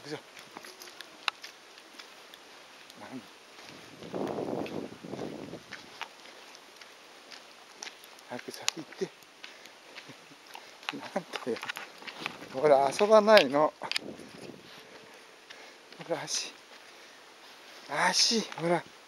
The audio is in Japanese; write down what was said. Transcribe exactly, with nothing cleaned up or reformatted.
いしょ。何早く先行って。なんだよ。ほら、遊ばないの。ほら、足。足、ほら。